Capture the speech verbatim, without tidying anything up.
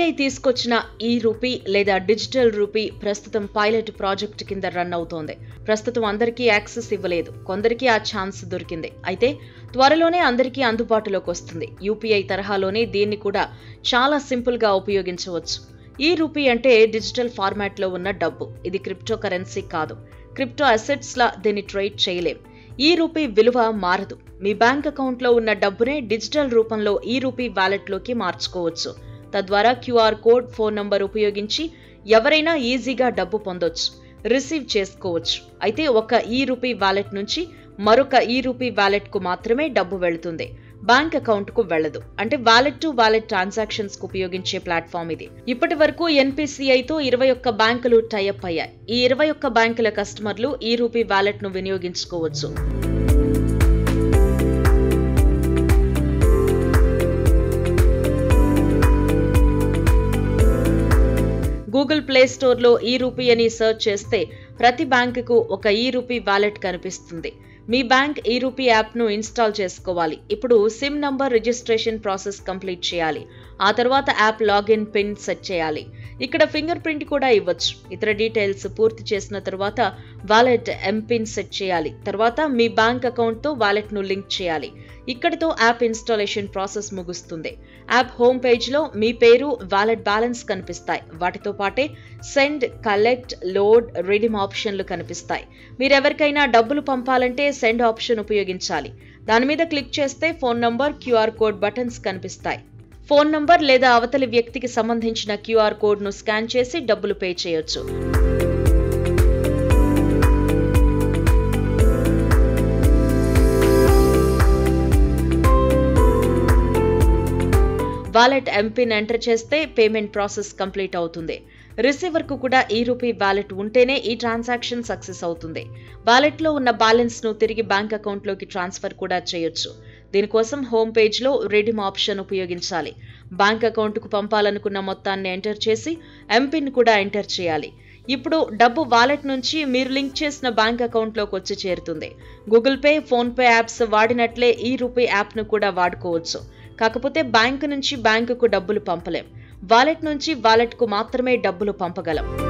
తీసుకొచ్చిన e rupee లేదా digital rupee ప్రస్తుతం పైలట్ ప్రాజెక్ట్ కింద రన్ అవుతోంది. ప్రస్తుతం అందరికీ యాక్సెస్ ఇవ్వలేదు, కొందరికి ఆ ఛాన్స్ దొరికింది. అయితే త్వరలోనే అందరికీ అందుబాటులోకి వస్తుంది. యూపీఐ తరహాలోనే దీన్ని కూడా చాలా సింపుల్ గా ఉపయోగించవచ్చు. ఈ రూపీ అంటే డిజిటల్ ఫార్మాట్ లో ఉన్న డబ్బు. ఇది క్రిప్టో కరెన్సీ కాదు. క్రిప్టో అసెట్స్ లా దీన్ని ట్రేడ్ చేయలేం. ఈ రూపీ విలువ మారదు. మీ బ్యాంక్ అకౌంట్ లో ఉన్న డబ్బునే డిజిటల్ రూపంలో ఈ రూపీ వాలెట్ లోకి మార్చుకోవచ్చు. తద్వారా క్యూఆర్ కోడ్, ఫోన్ నంబర్ ఉపయోగించి ఎవరైనా ఈజీగా డబ్బు పొందొచ్చు, రిసీవ్ చేసుకోవచ్చు. అయితే ఒక ఈ రూపీ వాలెట్ నుంచి మరొక ఈ రూపీ వాలెట్ కు మాత్రమే డబ్బు వెళుతుంది, బ్యాంక్ అకౌంట్ కు వెళ్లదు. అంటే వాలెట్ టు వాలెట్ ట్రాన్సాక్షన్స్ కు ఉపయోగించే ప్లాట్ఫామ్ ఇది. ఇప్పటి వరకు ఎన్పిసిఐతో ఇరవై ఒక్క బ్యాంకులు టైఅప్ అయ్యాయి. ఈ ఇరవై ఒక్క బ్యాంకుల కస్టమర్లు ఈ రూపీ వాలెట్ ను వినియోగించుకోవచ్చు. గూగుల్ ప్లే స్టోర్ లో ఈ రూపీ అని సర్చ్ చేస్తే ప్రతి బ్యాంకుకు ఒక ఈ రూపీ వాలెట్ కనిపిస్తుంది. మీ బ్యాంక్ ఈ రూపీ యాప్ ను ఇన్స్టాల్ చేసుకోవాలి. ఇప్పుడు SIM number registration process complete చేయాలి. ఆ తర్వాత యాప్ లాగిన్ పిన్ సెట్ చేయాలి. ఇక్కడ ఫింగర్ ప్రింట్ కూడా ఇవ్వచ్చు. ఇతర డీటెయిల్స్ పూర్తి చేసిన తర్వాత వాలెట్ ఎంపిన్ సెట్ చేయాలి. తర్వాత మీ బ్యాంక్ అకౌంట్ తో వాలెట్ ను లింక్ చేయాలి. ఇక్కడితో యాప్ ఇన్స్టాలేషన్ ప్రాసెస్ ముగుస్తుంది. యాప్ హోమ్ పేజ్ లో మీ పేరు, వాలెట్ బ్యాలెన్స్ కనిపిస్తాయి. వాటితో పాటే సెండ్, కలెక్ట్, లోడ్, రిడీమ్ ఆప్షన్లు కనిపిస్తాయి. మీరెవరికైనా డబ్బులు పంపాలంటే సెండ్ ఆప్షన్ ఉపయోగించాలి. దాని మీద క్లిక్ చేస్తే phone number, QR code buttons కనిపిస్తాయి. ఫోన్ నంబర్ లేదా అవతలి వ్యక్తికి సంబంధించిన క్యూఆర్ కోడ్ ను స్కాన్ చేసి డబ్బులు పే చేయొచ్చు. వాలెట్ ఎంపిన్ ఎంటర్ చేస్తే పేమెంట్ ప్రాసెస్ కంప్లీట్ అవుతుంది. రిసీవర్ కు కూడా ఈ రూపీ వాలెట్ ఉంటేనే ఈ ట్రాన్సాక్షన్ సక్సెస్ అవుతుంది. వాలెట్ లో ఉన్న బ్యాలెన్స్ ను తిరిగి బ్యాంక్ అకౌంట్ లోకి ట్రాన్స్ఫర్ కూడా చేయొచ్చు. దీనికోసం హోమ్ పేజ్ లో రిడీమ్ ఆప్షన్ ఉపయోగించాలి. బ్యాంక్ అకౌంట్ కు పంపాలనుకున్న మొత్తాన్ని ఎంటర్ చేసి ఎంపిన్ కూడా ఎంటర్ చేయాలి. ఇప్పుడు డబ్బు వాలెట్ నుంచి మీరు లింక్ చేసిన బ్యాంక్ అకౌంట్ లోకి వచ్చి చేరుతుంది. Google Pay, PhonePe apps వాడినట్లే ఈ రూపీ యాప్ ను కూడా వాడుకోవచ్చు. కాకపోతే బ్యాంకు నుంచి బ్యాంకుకు డబ్బులు పంపలేం. వాలెట్ నుంచి వాలెట్ కు మాత్రమే డబ్బులు పంపగలం.